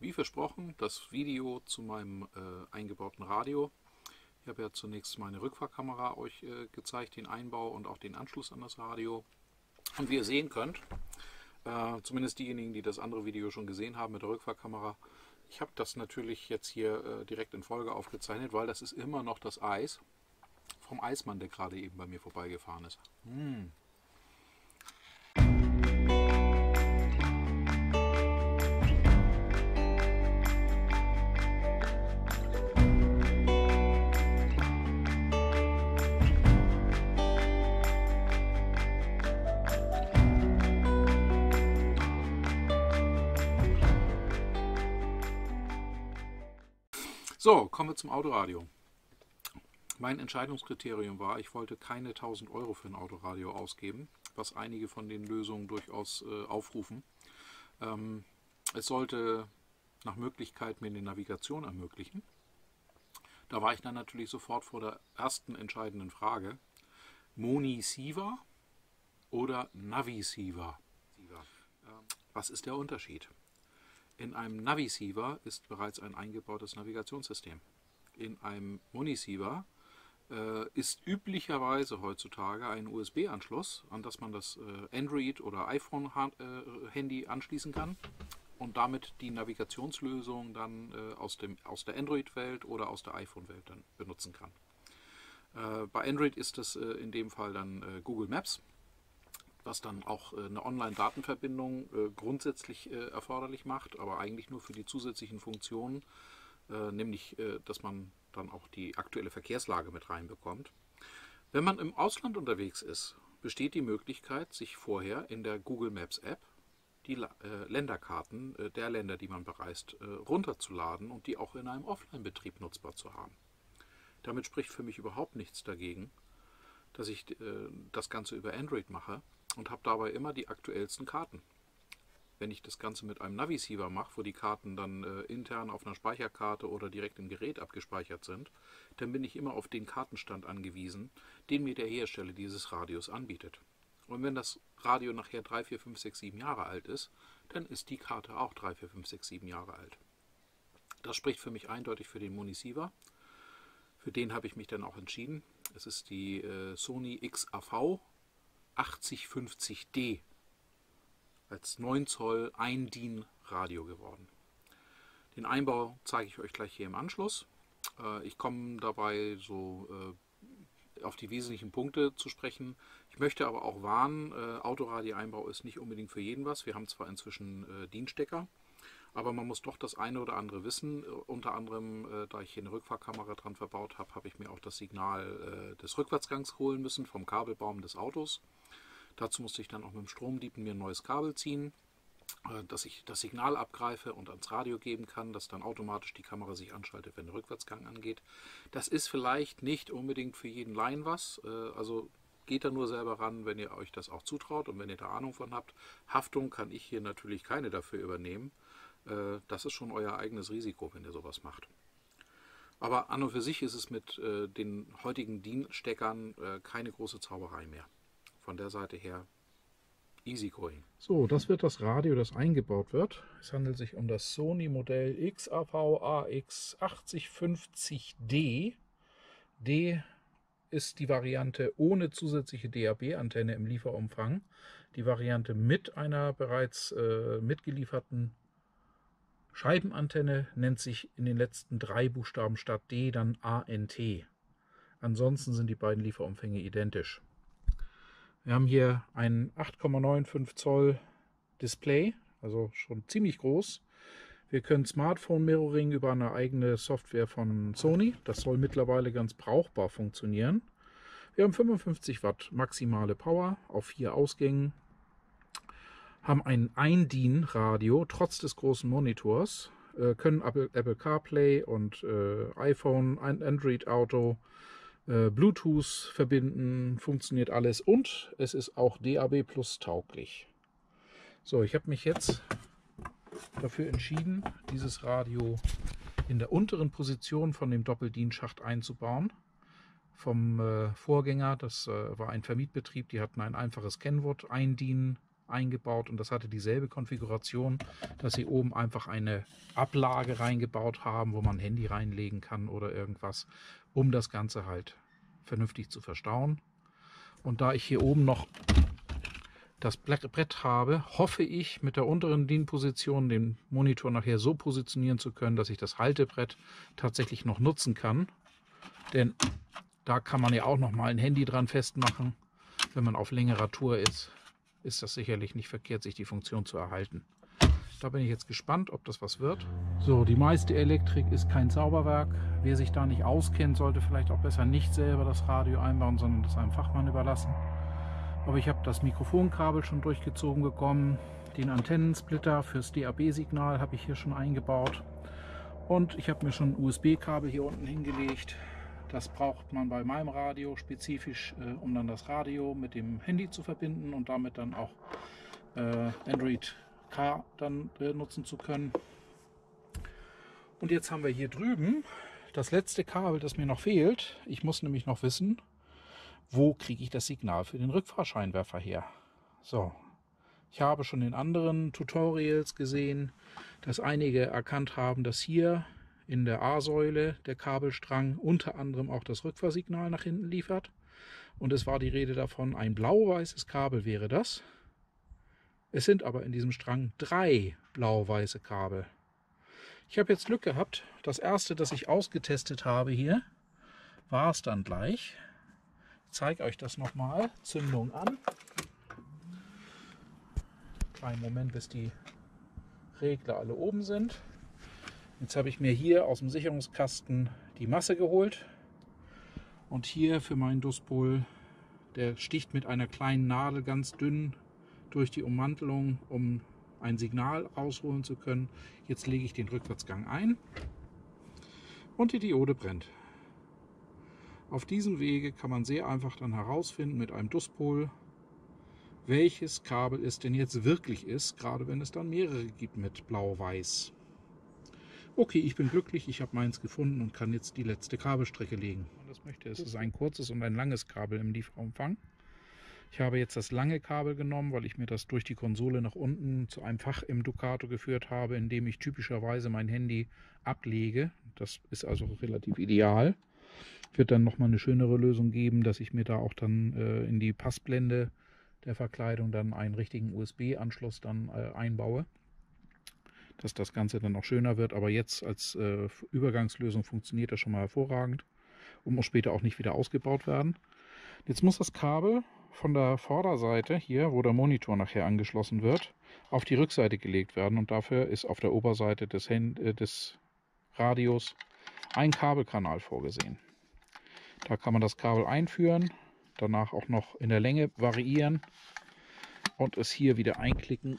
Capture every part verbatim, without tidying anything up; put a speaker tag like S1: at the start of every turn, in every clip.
S1: Wie versprochen, das Video zu meinem äh, eingebauten Radio. Ich habe ja zunächst meine Rückfahrkamera euch äh, gezeigt, den Einbau und auch den Anschluss an das Radio. Und wie ihr sehen könnt, äh, zumindest diejenigen, die das andere Video schon gesehen haben mit der Rückfahrkamera, ich habe das natürlich jetzt hier äh, direkt in Folge aufgezeichnet, weil das ist immer noch das Eis vom Eismann, der gerade eben bei mir vorbeigefahren ist. Mmh. So, kommen wir zum Autoradio. Mein Entscheidungskriterium war, ich wollte keine tausend Euro für ein Autoradio ausgeben, was einige von den Lösungen durchaus äh, aufrufen. Ähm, es sollte nach Möglichkeit mir eine Navigation ermöglichen. Da war ich dann natürlich sofort vor der ersten entscheidenden Frage: Monisiva oder Navisiva? Was ist der Unterschied? In einem Navisiva ist bereits ein eingebautes Navigationssystem. In einem Monisiva äh, ist üblicherweise heutzutage ein U S B-Anschluss, an das man das äh, Android- oder iPhone-Handy äh, anschließen kann und damit die Navigationslösung dann äh, aus, dem, aus der Android-Welt oder aus der iPhone-Welt dann benutzen kann. Äh, bei Android ist es äh, in dem Fall dann äh, Google Maps, was dann auch äh, eine Online-Datenverbindung äh, grundsätzlich äh, erforderlich macht, aber eigentlich nur für die zusätzlichen Funktionen, äh, nämlich, äh, dass man dann auch die aktuelle Verkehrslage mit reinbekommt. Wenn man im Ausland unterwegs ist, besteht die Möglichkeit, sich vorher in der Google Maps App die äh, Länderkarten äh, der Länder, die man bereist, äh, runterzuladen und die auch in einem Offline-Betrieb nutzbar zu haben. Damit spricht für mich überhaupt nichts dagegen, dass ich äh, das Ganze über Android mache und habe dabei immer die aktuellsten Karten. Wenn ich das Ganze mit einem Navisiva mache, wo die Karten dann äh, intern auf einer Speicherkarte oder direkt im Gerät abgespeichert sind, dann bin ich immer auf den Kartenstand angewiesen, den mir der Hersteller dieses Radios anbietet. Und wenn das Radio nachher drei, vier, fünf, sechs, sieben Jahre alt ist, dann ist die Karte auch drei, vier, fünf, sechs, sieben Jahre alt. Das spricht für mich eindeutig für den Monisiva. Für den habe ich mich dann auch entschieden. Es ist die äh, Sony X A V achtzig fünfzig D als neun Zoll ein D I N Radio geworden. Den Einbau zeige ich euch gleich hier im Anschluss. Äh, ich komme dabei so äh, auf die wesentlichen Punkte zu sprechen. Ich möchte aber auch warnen, äh, Autoradio-Einbau ist nicht unbedingt für jeden was. Wir haben zwar inzwischen äh, D I N-Stecker, aber man muss doch das eine oder andere wissen. Unter anderem, äh, da ich hier eine Rückfahrkamera dran verbaut habe, habe ich mir auch das Signal äh, des Rückwärtsgangs holen müssen vom Kabelbaum des Autos. Dazu musste ich dann auch mit dem Stromdiepen mir ein neues Kabel ziehen, äh, dass ich das Signal abgreife und ans Radio geben kann, dass dann automatisch die Kamera sich anschaltet, wenn der Rückwärtsgang angeht. Das ist vielleicht nicht unbedingt für jeden Laien was, äh, also geht da nur selber ran, wenn ihr euch das auch zutraut und wenn ihr da Ahnung von habt. Haftung kann ich hier natürlich keine dafür übernehmen. Das ist schon euer eigenes Risiko, wenn ihr sowas macht. Aber an und für sich ist es mit äh, den heutigen D I N-Steckern äh, keine große Zauberei mehr. Von der Seite her easy going. So, das wird das Radio, das eingebaut wird. Es handelt sich um das Sony Modell X A V A X achtzig fünfzig D. D ist die Variante ohne zusätzliche D A B-Antenne im Lieferumfang. Die Variante mit einer bereits äh, mitgelieferten Scheibenantenne nennt sich in den letzten drei Buchstaben statt D dann A N T. Ansonsten sind die beiden Lieferumfänge identisch. Wir haben hier ein acht Komma fünfundneunzig Zoll Display, also schon ziemlich groß. Wir können Smartphone Mirroring über eine eigene Software von Sony. Das soll mittlerweile ganz brauchbar funktionieren. Wir haben fünfundfünfzig Watt maximale Power auf vier Ausgängen. Haben ein ein D I N-Radio, trotz des großen Monitors, äh, können Apple, Apple CarPlay und äh, iPhone, Android Auto, äh, Bluetooth verbinden, funktioniert alles und es ist auch D A B Plus tauglich. So, ich habe mich jetzt dafür entschieden, dieses Radio in der unteren Position von dem Doppel-D I N-Schacht einzubauen. Vom äh, Vorgänger, das äh, war ein Vermietbetrieb, die hatten ein einfaches Kenwood, ein D I N eingebaut und das hatte dieselbe Konfiguration, dass sie oben einfach eine Ablage reingebaut haben, wo man ein Handy reinlegen kann oder irgendwas, um das Ganze halt vernünftig zu verstauen. Und da ich hier oben noch das Brett habe, hoffe ich mit der unteren D I N-Position den Monitor nachher so positionieren zu können, dass ich das Haltebrett tatsächlich noch nutzen kann. Denn da kann man ja auch noch mal ein Handy dran festmachen. Wenn man auf längerer Tour ist, ist das sicherlich nicht verkehrt, sich die Funktion zu erhalten. Da bin ich jetzt gespannt, ob das was wird. So, die meiste Elektrik ist kein Zauberwerk. Wer sich da nicht auskennt, sollte vielleicht auch besser nicht selber das Radio einbauen, sondern das einem Fachmann überlassen. Aber ich habe das Mikrofonkabel schon durchgezogen bekommen. Den Antennensplitter fürs D A B-Signal habe ich hier schon eingebaut. Und ich habe mir schon ein U S B-Kabel hier unten hingelegt. Das braucht man bei meinem Radio spezifisch, äh, um dann das Radio mit dem Handy zu verbinden und damit dann auch äh, Android Car dann äh, nutzen zu können. Und jetzt haben wir hier drüben das letzte Kabel, das mir noch fehlt. Ich muss nämlich noch wissen, wo kriege ich das Signal für den Rückfahrscheinwerfer her. So, ich habe schon in anderen Tutorials gesehen, dass einige erkannt haben, dass hier in der A-Säule der Kabelstrang unter anderem auch das Rückfahrsignal nach hinten liefert. Und es war die Rede davon, ein blau-weißes Kabel wäre das. Es sind aber in diesem Strang drei blau-weiße Kabel. Ich habe jetzt Glück gehabt. Das erste, das ich ausgetestet habe hier, war es dann gleich. Ich zeige euch das nochmal. Zündung an. Kleinen Moment, bis die Regler alle oben sind. Jetzt habe ich mir hier aus dem Sicherungskasten die Masse geholt und hier für meinen Duspol, der sticht mit einer kleinen Nadel ganz dünn durch die Ummantelung, um ein Signal rausholen zu können. Jetzt lege ich den Rückwärtsgang ein und die Diode brennt. Auf diesem Wege kann man sehr einfach dann herausfinden mit einem Duspol, welches Kabel es denn jetzt wirklich ist, gerade wenn es dann mehrere gibt mit blau-weiß. Okay, ich bin glücklich, ich habe meins gefunden und kann jetzt die letzte Kabelstrecke legen. Wenn man das möchte, es ist ein kurzes und ein langes Kabel im Lieferumfang. Ich habe jetzt das lange Kabel genommen, weil ich mir das durch die Konsole nach unten zu einem Fach im Ducato geführt habe, in dem ich typischerweise mein Handy ablege. Das ist also relativ ideal. Wird dann nochmal eine schönere Lösung geben, dass ich mir da auch dann äh, in die Passblende der Verkleidung dann einen richtigen U S B-Anschluss dann äh, einbaue, dass das Ganze dann auch schöner wird. Aber jetzt als äh, Übergangslösung funktioniert das schon mal hervorragend und muss später auch nicht wieder ausgebaut werden. Jetzt muss das Kabel von der Vorderseite hier, wo der Monitor nachher angeschlossen wird, auf die Rückseite gelegt werden und dafür ist auf der Oberseite des, Hand äh, des Radios ein Kabelkanal vorgesehen. Da kann man das Kabel einführen, danach auch noch in der Länge variieren und es hier wieder einklicken.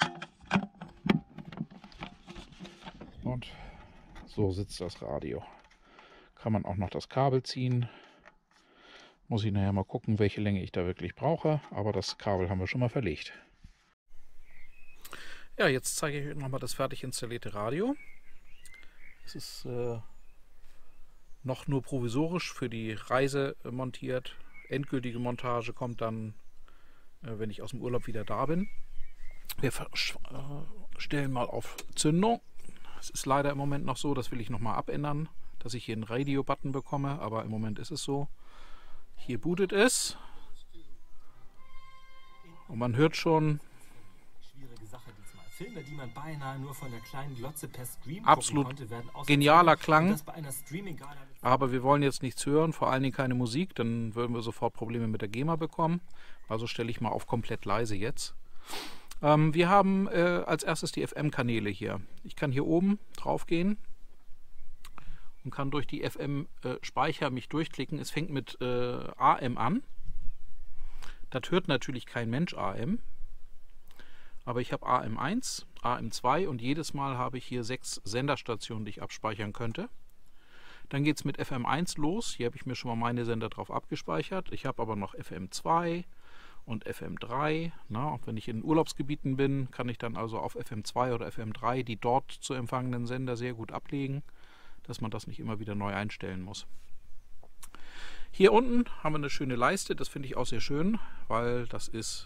S1: Und so sitzt das Radio. Kann man auch noch das Kabel ziehen. Muss ich nachher mal gucken, welche Länge ich da wirklich brauche. Aber das Kabel haben wir schon mal verlegt. Ja, jetzt zeige ich euch nochmal das fertig installierte Radio. Es ist äh, noch nur provisorisch für die Reise äh, montiert. Endgültige Montage kommt dann, äh, wenn ich aus dem Urlaub wieder da bin. Wir äh, stellen mal auf Zündung. Es ist leider im Moment noch so, das will ich nochmal abändern, dass ich hier einen Radio-Button bekomme, aber im Moment ist es so. Hier bootet es. Und man hört schon.
S2: Schwierige Sache diesmal. Filme, die man beinahe nur von der kleinen Glotze per Stream
S1: absolut
S2: konnte, werden
S1: genialer Klang.
S2: das bei einer Streaming
S1: aber wir wollen jetzt nichts hören, vor allen Dingen keine Musik, dann würden wir sofort Probleme mit der GEMA bekommen. Also stelle ich mal auf komplett leise jetzt. Ähm, wir haben äh, als erstes die F M-Kanäle hier. Ich kann hier oben drauf gehen und kann durch die F M-Speicher mich durchklicken. Es fängt mit äh, A M an. Das hört natürlich kein Mensch A M. Aber ich habe A M eins, A M zwei und jedes Mal habe ich hier sechs Senderstationen, die ich abspeichern könnte. Dann geht es mit F M eins los. Hier habe ich mir schon mal meine Sender drauf abgespeichert. Ich habe aber noch F M zwei und F M drei. Na, auch wenn ich in Urlaubsgebieten bin, kann ich dann also auf F M zwei oder F M drei die dort zu empfangenden Sender sehr gut ablegen, dass man das nicht immer wieder neu einstellen muss. Hier unten haben wir eine schöne Leiste, das finde ich auch sehr schön, weil das ist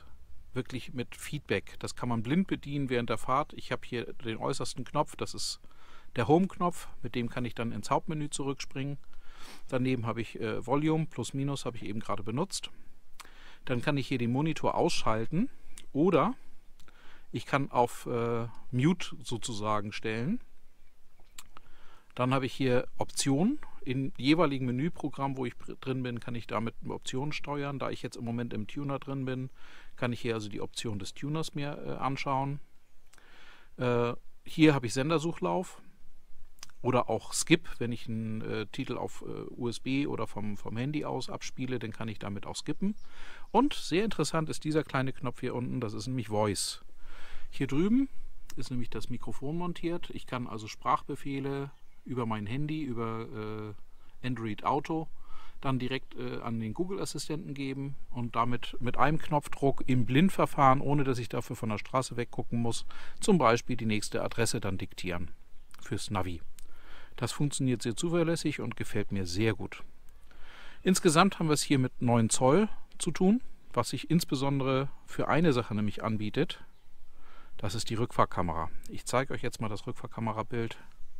S1: wirklich mit Feedback. Das kann man blind bedienen während der Fahrt. Ich habe hier den äußersten Knopf, das ist der Home-Knopf, mit dem kann ich dann ins Hauptmenü zurückspringen. Daneben habe ich äh, Volume, Plus, Minus habe ich eben gerade benutzt. Dann kann ich hier den Monitor ausschalten oder ich kann auf äh, Mute sozusagen stellen. Dann habe ich hier Optionen. Im jeweiligen Menüprogramm, wo ich drin bin, kann ich damit Optionen steuern. Da ich jetzt im Moment im Tuner drin bin, kann ich hier also die Option des Tuners mir äh, anschauen. Äh, hier habe ich Sendersuchlauf oder auch Skip. Wenn ich einen äh, Titel auf äh, U S B oder vom, vom Handy aus abspiele, dann kann ich damit auch skippen. Und sehr interessant ist dieser kleine Knopf hier unten, das ist nämlich Voice. Hier drüben ist nämlich das Mikrofon montiert. Ich kann also Sprachbefehle über mein Handy, über äh, Android Auto, dann direkt äh, an den Google-Assistenten geben und damit mit einem Knopfdruck im Blindverfahren, ohne dass ich dafür von der Straße weggucken muss, zum Beispiel die nächste Adresse dann diktieren fürs Navi. Das funktioniert sehr zuverlässig und gefällt mir sehr gut. Insgesamt haben wir es hier mit neun Zoll zu tun, was sich insbesondere für eine Sache nämlich anbietet. Das ist die Rückfahrkamera. Ich zeige euch jetzt mal das Rückfahrkamerabild.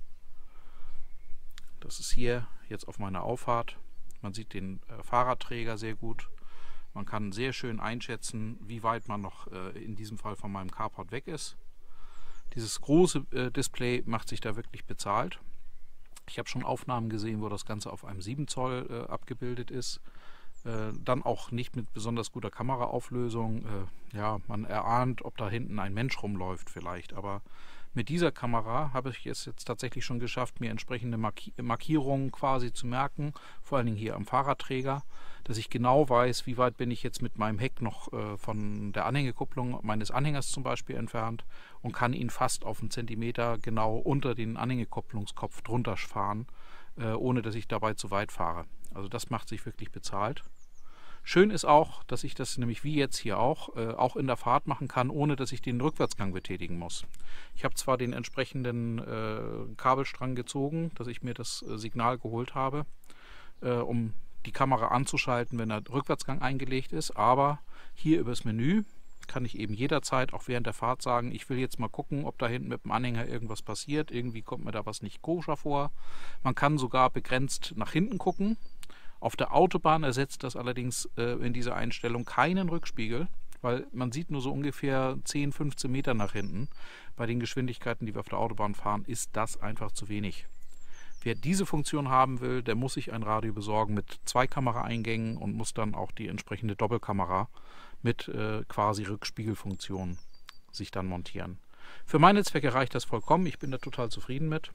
S1: Das ist hier jetzt auf meiner Auffahrt. Man sieht den äh, Fahrradträger sehr gut. Man kann sehr schön einschätzen, wie weit man noch äh, in diesem Fall von meinem Carport weg ist. Dieses große äh, Display macht sich da wirklich bezahlt. Ich habe schon Aufnahmen gesehen, wo das Ganze auf einem sieben Zoll äh, abgebildet ist. Äh, dann auch nicht mit besonders guter Kameraauflösung. Äh, ja, man erahnt, ob da hinten ein Mensch rumläuft vielleicht, aber mit dieser Kamera habe ich es jetzt tatsächlich schon geschafft, mir entsprechende Marki- Markierungen quasi zu merken, vor allen Dingen hier am Fahrradträger, dass ich genau weiß, wie weit bin ich jetzt mit meinem Heck noch äh, von der Anhängekupplung meines Anhängers zum Beispiel entfernt und kann ihn fast auf einen Zentimeter genau unter den Anhängekupplungskopf drunter fahren, äh, ohne dass ich dabei zu weit fahre. Also das macht sich wirklich bezahlt. Schön ist auch, dass ich das nämlich wie jetzt hier auch, äh, auch in der Fahrt machen kann, ohne dass ich den Rückwärtsgang betätigen muss. Ich habe zwar den entsprechenden äh, Kabelstrang gezogen, dass ich mir das äh, Signal geholt habe, äh, um die Kamera anzuschalten, wenn der Rückwärtsgang eingelegt ist, aber hier übers Menü kann ich eben jederzeit auch während der Fahrt sagen, ich will jetzt mal gucken, ob da hinten mit dem Anhänger irgendwas passiert, irgendwie kommt mir da was nicht koscher vor. Man kann sogar begrenzt nach hinten gucken. Auf der Autobahn ersetzt das allerdings äh, in dieser Einstellung keinen Rückspiegel, weil man sieht nur so ungefähr zehn, fünfzehn Meter nach hinten. Bei den Geschwindigkeiten, die wir auf der Autobahn fahren, ist das einfach zu wenig. Wer diese Funktion haben will, der muss sich ein Radio besorgen mit zwei Kameraeingängen und muss dann auch die entsprechende Doppelkamera mit äh, quasi Rückspiegelfunktion sich dann montieren. Für meine Zwecke reicht das vollkommen, ich bin da total zufrieden mit.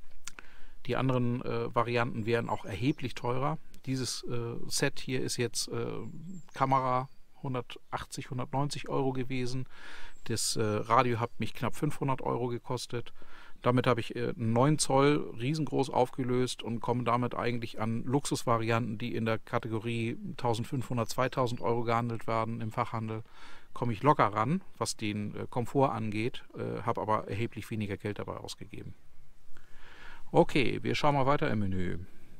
S1: Die anderen äh, Varianten wären auch erheblich teurer. Dieses äh, Set hier ist jetzt äh, Kamera hundertachtzig, hundertneunzig Euro gewesen. Das äh, Radio hat mich knapp fünfhundert Euro gekostet. Damit habe ich äh, neun Zoll riesengroß aufgelöst und komme damit eigentlich an Luxusvarianten, die in der Kategorie eintausendfünfhundert, zweitausend Euro gehandelt werden im Fachhandel, komme ich locker ran, was den äh, Komfort angeht, äh, habe aber erheblich weniger Geld dabei ausgegeben. Okay, wir schauen mal weiter im Menü.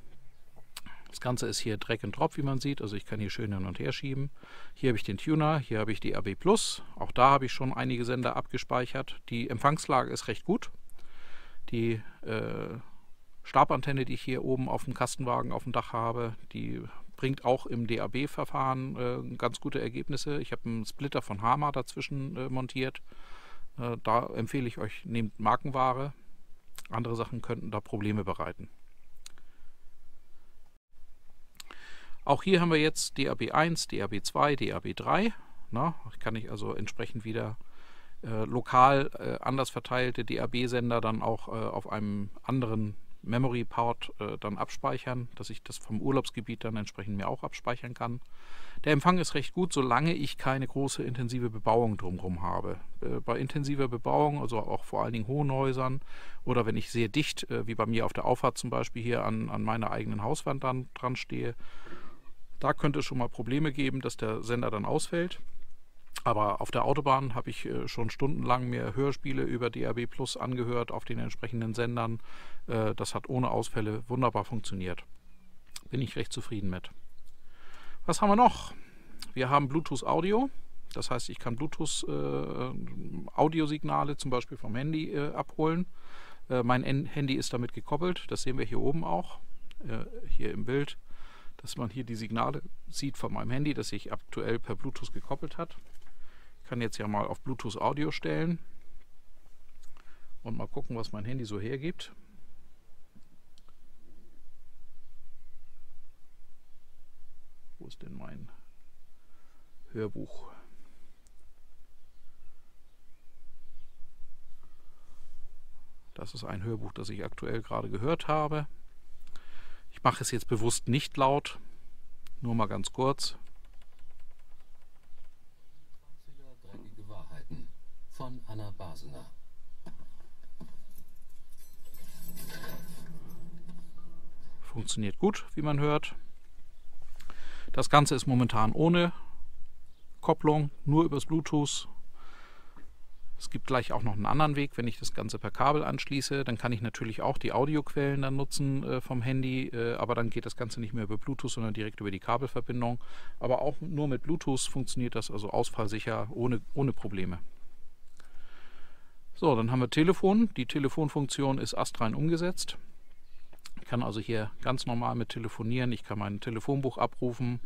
S1: Das Ganze ist hier Drag and Drop, wie man sieht, also ich kann hier schön hin und her schieben. Hier habe ich den Tuner, hier habe ich D A B Plus, auch da habe ich schon einige Sender abgespeichert. Die Empfangslage ist recht gut. Die äh, Stabantenne, die ich hier oben auf dem Kastenwagen auf dem Dach habe, die bringt auch im D A B-Verfahren äh, ganz gute Ergebnisse. Ich habe einen Splitter von Hama dazwischen äh, montiert. Äh, da empfehle ich euch, nehmt Markenware. Andere Sachen könnten da Probleme bereiten. Auch hier haben wir jetzt D A B eins, D A B zwei, D A B drei. Na, kann ich also entsprechend wieder äh, lokal äh, anders verteilte D A B-Sender dann auch äh, auf einem anderen Memory-Port äh, dann abspeichern, dass ich das vom Urlaubsgebiet dann entsprechend mir auch abspeichern kann. Der Empfang ist recht gut, solange ich keine große intensive Bebauung drumherum habe. Äh, bei intensiver Bebauung, also auch vor allen Dingen Hohenhäusern oder wenn ich sehr dicht, äh, wie bei mir auf der Auffahrt zum Beispiel hier an, an meiner eigenen Hauswand dann dran stehe, da könnte es schon mal Probleme geben, dass der Sender dann ausfällt. Aber auf der Autobahn habe ich äh, schon stundenlang mir Hörspiele über D A B Plus angehört auf den entsprechenden Sendern. Äh, das hat ohne Ausfälle wunderbar funktioniert. Bin ich recht zufrieden mit. Was haben wir noch? Wir haben Bluetooth Audio. Das heißt, ich kann Bluetooth-Audiosignale zum Beispiel vom Handy äh, abholen. Äh, mein Handy ist damit gekoppelt. Das sehen wir hier oben auch, äh, hier im Bild, dass man hier die Signale sieht von meinem Handy, das sich aktuell per Bluetooth gekoppelt hat. Ich kann jetzt ja mal auf Bluetooth Audio stellen und mal gucken, was mein Handy so hergibt. Wo ist denn mein Hörbuch? Das ist ein Hörbuch, das ich aktuell gerade gehört habe. Ich mache es jetzt bewusst nicht laut, nur mal ganz kurz.
S3: zwanziger Dreckige Wahrheiten von Anna Basener.
S1: Funktioniert gut, wie man hört. Das Ganze ist momentan ohne Kopplung, nur übers Bluetooth. Es gibt gleich auch noch einen anderen Weg, wenn ich das Ganze per Kabel anschließe. Dann kann ich natürlich auch die Audioquellen dann nutzen äh, vom Handy, äh, aber dann geht das Ganze nicht mehr über Bluetooth, sondern direkt über die Kabelverbindung. Aber auch nur mit Bluetooth funktioniert das also ausfallsicher, ohne, ohne Probleme. So, dann haben wir Telefon. Die Telefonfunktion ist astrein umgesetzt. Ich kann also hier ganz normal mit telefonieren. Ich kann mein Telefonbuch abrufen.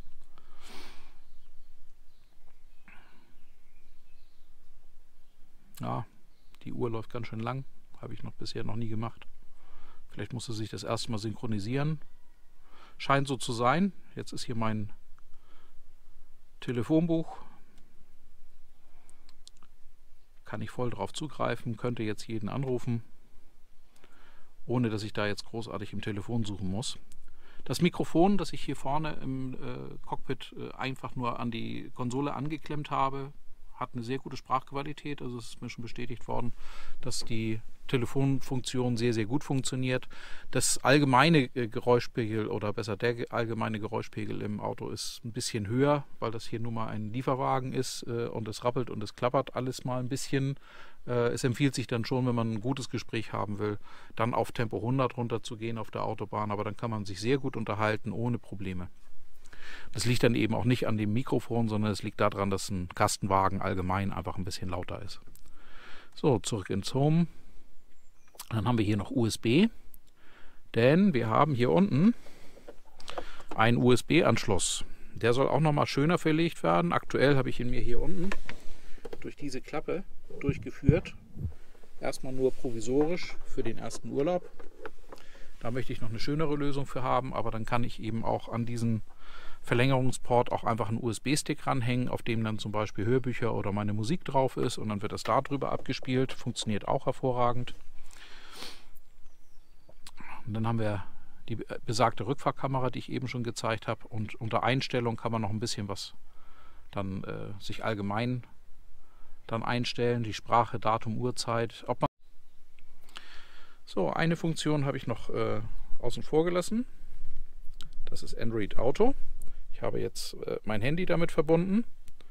S1: Ja, die Uhr läuft ganz schön lang. Habe ich noch bisher noch nie gemacht. Vielleicht musste sich das erste Mal synchronisieren. Scheint so zu sein. Jetzt ist hier mein Telefonbuch. Kann ich voll drauf zugreifen. Könnte jetzt jeden anrufen, ohne dass ich da jetzt großartig im Telefon suchen muss. Das Mikrofon, das ich hier vorne im äh, Cockpit äh, einfach nur an die Konsole angeklemmt habe, hat eine sehr gute Sprachqualität. Also es ist mir schon bestätigt worden, dass die Telefonfunktion sehr, sehr gut funktioniert. Das allgemeine äh, Geräuschpegel oder besser der ge allgemeine Geräuschpegel im Auto ist ein bisschen höher, weil das hier nun mal ein Lieferwagen ist äh, und es rappelt und es klappert alles mal ein bisschen. Äh, es empfiehlt sich dann schon, wenn man ein gutes Gespräch haben will, dann auf Tempo hundert runter zu gehen auf der Autobahn, aber dann kann man sich sehr gut unterhalten, ohne Probleme. Das liegt dann eben auch nicht an dem Mikrofon, sondern es liegt daran, dass ein Kastenwagen allgemein einfach ein bisschen lauter ist. So, zurück ins Home. Dann haben wir hier noch U S B, denn wir haben hier unten einen U S B-Anschluss. Der soll auch nochmal schöner verlegt werden. Aktuell habe ich ihn mir hier unten durch diese Klappe durchgeführt. Erstmal nur provisorisch für den ersten Urlaub. Da möchte ich noch eine schönere Lösung für haben, aber dann kann ich eben auch an diesen Verlängerungsport auch einfach einen U S B-Stick ranhängen, auf dem dann zum Beispiel Hörbücher oder meine Musik drauf ist und dann wird das da drüber abgespielt. Funktioniert auch hervorragend. Und dann haben wir die besagte Rückfahrkamera, die ich eben schon gezeigt habe, und unter Einstellung kann man noch ein bisschen was dann äh, sich allgemein dann einstellen, die Sprache, Datum, Uhrzeit. Ob man so, eine Funktion habe ich noch äh, außen vor gelassen. Das ist Android Auto. Ich habe jetzt äh, mein Handy damit verbunden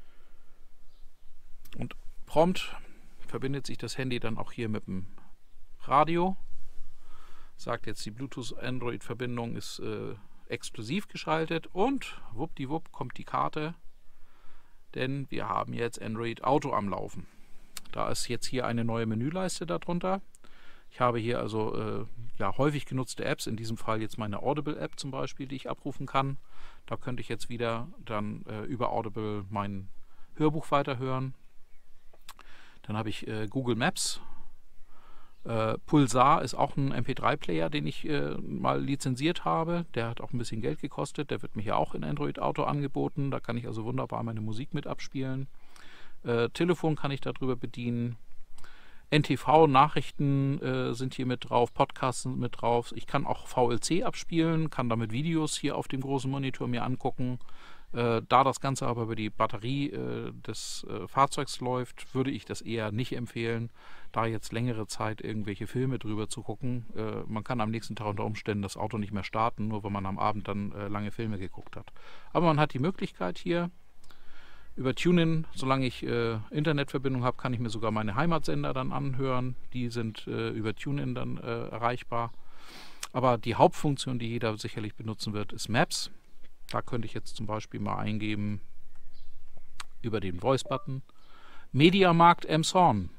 S1: und prompt verbindet sich das Handy dann auch hier mit dem Radio. Sagt jetzt, die Bluetooth-Android-Verbindung ist äh, exklusiv geschaltet und wuppdiwupp kommt die Karte, denn wir haben jetzt Android Auto am Laufen. Da ist jetzt hier eine neue Menüleiste darunter. Ich habe hier also äh, ja, häufig genutzte Apps, in diesem Fall jetzt meine Audible-App zum Beispiel, die ich abrufen kann. Da könnte ich jetzt wieder dann äh, über Audible mein Hörbuch weiterhören. Dann habe ich äh, Google Maps. Äh, Pulsar ist auch ein M P drei Player, den ich äh, mal lizenziert habe. Der hat auch ein bisschen Geld gekostet. Der wird mir hier auch in Android Auto angeboten. Da kann ich also wunderbar meine Musik mit abspielen. Äh, Telefon kann ich darüber bedienen. N T V-Nachrichten äh, sind hier mit drauf, Podcasts sind mit drauf. Ich kann auch V L C abspielen, kann damit Videos hier auf dem großen Monitor mir angucken. Äh, da das Ganze aber über die Batterie äh, des äh, Fahrzeugs läuft, würde ich das eher nicht empfehlen, da jetzt längere Zeit irgendwelche Filme drüber zu gucken. Äh, man kann am nächsten Tag unter Umständen das Auto nicht mehr starten, nur wenn man am Abend dann äh, lange Filme geguckt hat. Aber man hat die Möglichkeit hier, über TuneIn, solange ich äh, Internetverbindung habe, kann ich mir sogar meine Heimatsender dann anhören. Die sind äh, über TuneIn dann äh, erreichbar. Aber die Hauptfunktion, die jeder sicherlich benutzen wird, ist Maps. Da könnte ich jetzt zum Beispiel mal eingeben über den Voice-Button Mediamarkt Emshorn.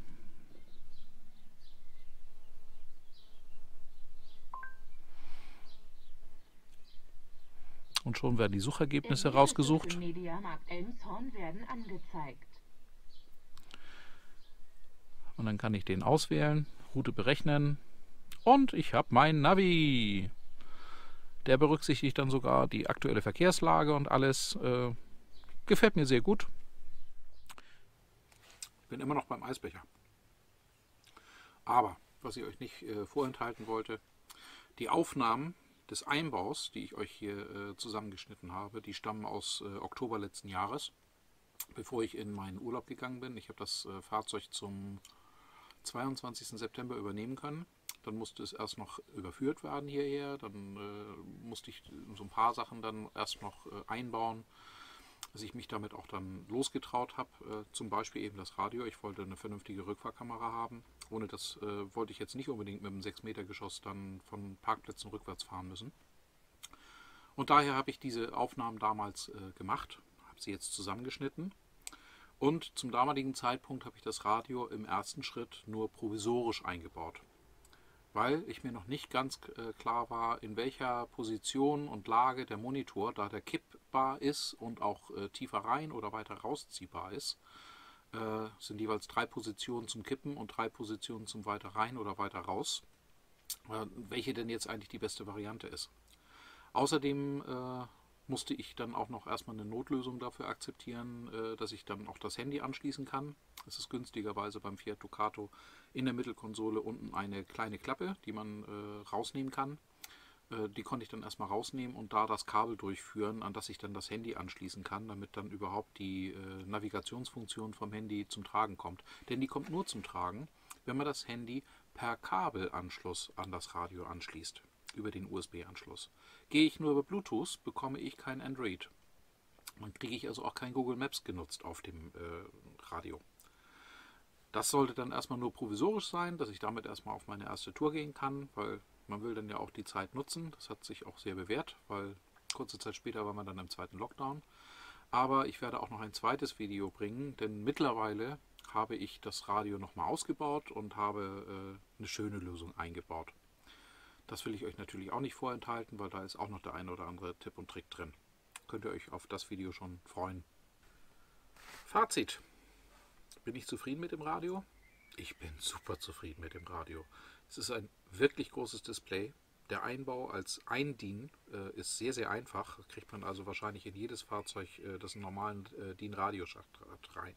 S1: Und schon werden die Suchergebnisse rausgesucht.
S4: Mediamarkt Elmshorn werden angezeigt.
S1: Und dann kann ich den auswählen, Route berechnen und ich habe mein Navi. Der berücksichtigt dann sogar die aktuelle Verkehrslage und alles. Äh, gefällt mir sehr gut. Bin immer noch beim Eisbecher. Aber, was ich euch nicht äh, vorenthalten wollte, die Aufnahmen des Einbaus, die ich euch hier äh, zusammengeschnitten habe, die stammen aus äh, Oktober letzten Jahres, bevor ich in meinen Urlaub gegangen bin. Ich habe das äh, Fahrzeug zum zweiundzwanzigsten September übernehmen können. Dann musste es erst noch überführt werden hierher. Dann äh, musste ich so ein paar Sachen dann erst noch äh, einbauen, dass ich mich damit auch dann losgetraut habe. Äh, zum Beispiel eben das Radio. Ich wollte eine vernünftige Rückfahrkamera haben. Ohne das äh, wollte ich jetzt nicht unbedingt mit einem sechs Meter Geschoss dann von Parkplätzen rückwärts fahren müssen. Und daher habe ich diese Aufnahmen damals äh, gemacht, habe sie jetzt zusammengeschnitten. Und zum damaligen Zeitpunkt habe ich das Radio im ersten Schritt nur provisorisch eingebaut, weil ich mir noch nicht ganz äh, klar war, in welcher Position und Lage der Monitor, da der kippbar ist und auch äh, tiefer rein oder weiter rausziehbar ist, äh, sind jeweils drei Positionen zum Kippen und drei Positionen zum weiter rein oder weiter raus, äh, welche denn jetzt eigentlich die beste Variante ist. Außerdem äh, musste ich dann auch noch erstmal eine Notlösung dafür akzeptieren, äh, dass ich dann auch das Handy anschließen kann. Es ist günstigerweise beim Fiat Ducato in der Mittelkonsole unten eine kleine Klappe, die man äh, rausnehmen kann. Äh, die konnte ich dann erstmal rausnehmen und da das Kabel durchführen, an das ich dann das Handy anschließen kann, damit dann überhaupt die äh, Navigationsfunktion vom Handy zum Tragen kommt. Denn die kommt nur zum Tragen, wenn man das Handy per Kabelanschluss an das Radio anschließt, über den U S B-Anschluss. Gehe ich nur über Bluetooth, bekomme ich kein Android. Dann kriege ich also auch kein Google Maps genutzt auf dem äh, Radio. Das sollte dann erstmal nur provisorisch sein, dass ich damit erstmal auf meine erste Tour gehen kann, weil man will dann ja auch die Zeit nutzen. Das hat sich auch sehr bewährt, weil kurze Zeit später war man dann im zweiten Lockdown. Aber ich werde auch noch ein zweites Video bringen, denn mittlerweile habe ich das Radio nochmal ausgebaut und habe äh, eine schöne Lösung eingebaut. Das will ich euch natürlich auch nicht vorenthalten, weil da ist auch noch der eine oder andere Tipp und Trick drin. Könnt ihr euch auf das Video schon freuen. Fazit. Bin ich zufrieden mit dem Radio? Ich bin super zufrieden mit dem Radio. Es ist ein wirklich großes Display. Der Einbau als Ein-D I N äh, ist sehr, sehr einfach. Das kriegt man also wahrscheinlich in jedes Fahrzeug, äh, das einen normalen äh, D I N-Radioschacht hat, rein.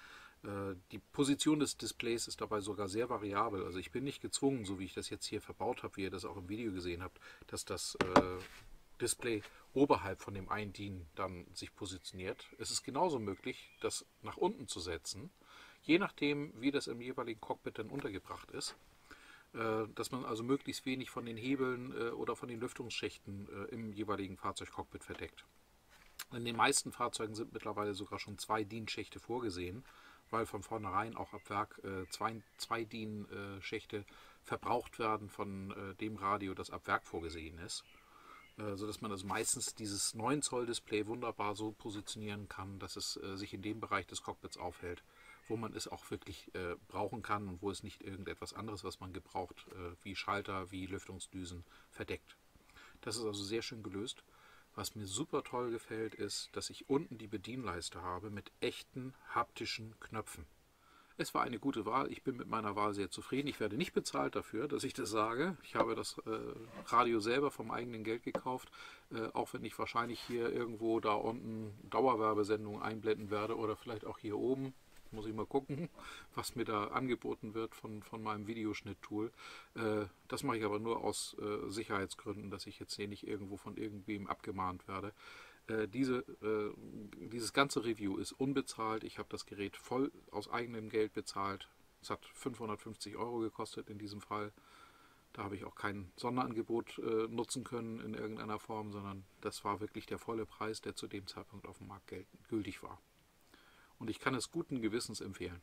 S1: Die Position des Displays ist dabei sogar sehr variabel. Also ich bin nicht gezwungen, so wie ich das jetzt hier verbaut habe, wie ihr das auch im Video gesehen habt, dass das äh, Display oberhalb von dem einen D I N dann sich positioniert. Es ist genauso möglich, das nach unten zu setzen, je nachdem, wie das im jeweiligen Cockpit dann untergebracht ist. Äh, dass man also möglichst wenig von den Hebeln äh, oder von den Lüftungsschächten äh, im jeweiligen Fahrzeugcockpit verdeckt. In den meisten Fahrzeugen sind mittlerweile sogar schon zwei D I N-Schächte vorgesehen, weil von vornherein auch ab Werk äh, zwei, zwei D I N-Schächte verbraucht werden von äh, dem Radio, das ab Werk vorgesehen ist. Äh, sodass man also meistens dieses neun Zoll Display wunderbar so positionieren kann, dass es äh, sich in dem Bereich des Cockpits aufhält, wo man es auch wirklich äh, brauchen kann und wo es nicht irgendetwas anderes, was man gebraucht, äh, wie Schalter, wie Lüftungsdüsen, verdeckt. Das ist also sehr schön gelöst. Was mir super toll gefällt, ist, dass ich unten die Bedienleiste habe mit echten haptischen Knöpfen. Es war eine gute Wahl. Ich bin mit meiner Wahl sehr zufrieden. Ich werde nicht bezahlt dafür, dass ich das sage. Ich habe das äh, Radio selber vom eigenen Geld gekauft, äh, auch wenn ich wahrscheinlich hier irgendwo da unten Dauerwerbesendungen einblenden werde oder vielleicht auch hier oben. Muss ich mal gucken, was mir da angeboten wird von, von meinem Videoschnitt-Tool. Äh, das mache ich aber nur aus äh, Sicherheitsgründen, dass ich jetzt hier nicht irgendwo von irgendwem abgemahnt werde. Äh, diese, äh, dieses ganze Review ist unbezahlt. Ich habe das Gerät voll aus eigenem Geld bezahlt. Es hat fünfhundertfünfzig Euro gekostet in diesem Fall. Da habe ich auch kein Sonderangebot äh, nutzen können in irgendeiner Form, sondern das war wirklich der volle Preis, der zu dem Zeitpunkt auf dem Markt gültig war. Und ich kann es guten Gewissens empfehlen.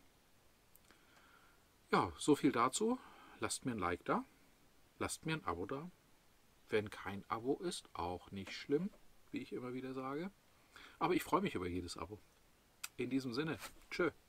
S1: Ja, so viel dazu. Lasst mir ein Like da. Lasst mir ein Abo da. Wenn kein Abo ist, auch nicht schlimm, wie ich immer wieder sage. Aber ich freue mich über jedes Abo. In diesem Sinne, tschö.